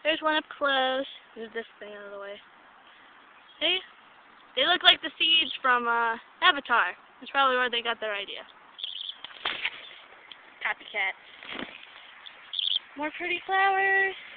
There's one up close. Move this thing out of the way. See? They look like the seeds from Avatar. That's probably where they got their idea. Copycat. More pretty flowers.